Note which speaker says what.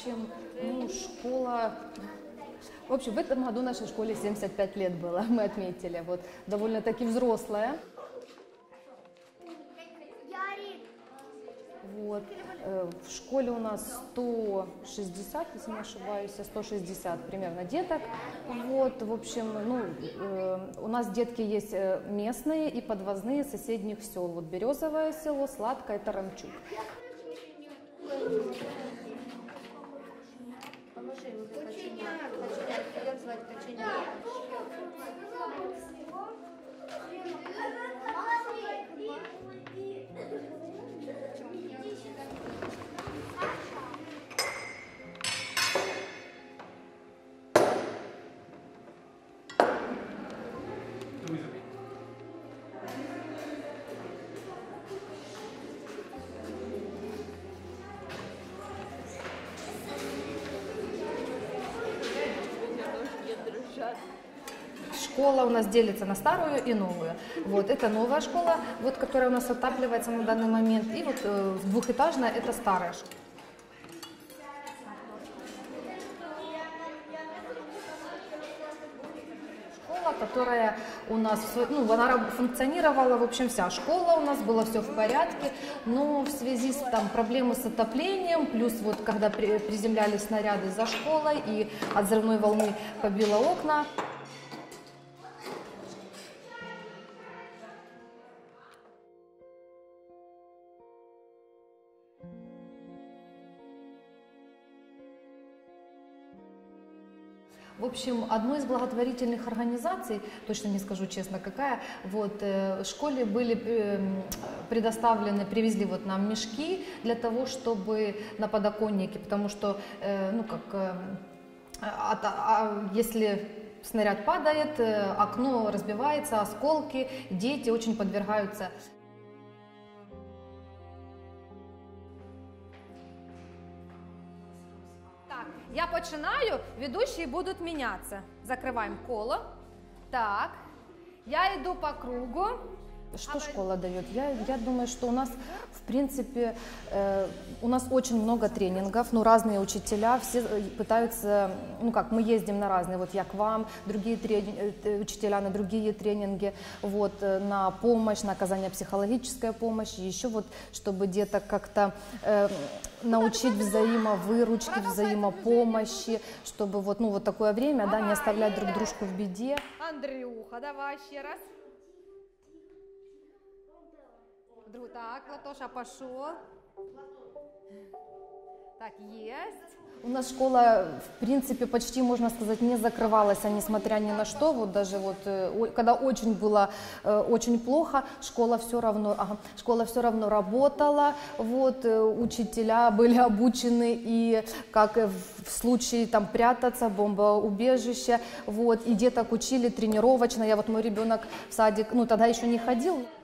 Speaker 1: общем, ну, школа... В общем, в этом году нашей школе 75 лет было, мы отметили, вот, довольно-таки взрослая. Вот. В школе у нас 160, если не ошибаюсь, 160 примерно деток. Вот, в общем, ну, у нас детки есть местные и подвозные соседних сел. Вот Березовое село, Сладкое, Таранчук. Школа у нас делится на старую и новую. Вот, это новая школа, вот, которая у нас отапливается на данный момент. И вот двухэтажная, это старая школа. Школа, которая у нас, ну, она функционировала, в общем, вся школа у нас, было все в порядке, но в связи с там проблемой с отоплением, плюс вот когда приземлялись снаряды за школой и от взрывной волны побило окна. В общем, одной из благотворительных организаций, точно не скажу честно какая, вот, школе были предоставлены, привезли вот нам мешки для того, чтобы на подоконнике, потому что, ну как, если снаряд падает, окно разбивается, осколки, дети очень подвергаются. Я починаю, ведущие будут меняться. Закрываем коло. Так, я иду по кругу. Что школа дает? Я думаю, что у нас, в принципе, у нас очень много тренингов, ну, разные учителя, все пытаются, ну, как, мы ездим на разные, вот я к вам, другие учителя на другие тренинги, вот, на помощь, на оказание психологической помощи, еще вот, чтобы деток как-то научить взаимовыручке, взаимопомощи, чтобы вот, ну, вот такое время, да, не оставлять друг дружку в беде.
Speaker 2: Андрюха, давай еще раз. Так, Латоша пошел. Так, есть.
Speaker 1: У нас школа, в принципе, почти, можно сказать, не закрывалась, несмотря ни на что. Вот даже вот, когда очень было очень плохо, школа все равно работала. Вот, учителя были обучены, и как в случае там прятаться, бомбоубежище. Вот, и деток учили тренировочно. Мой ребенок в садик, ну, тогда еще не ходил.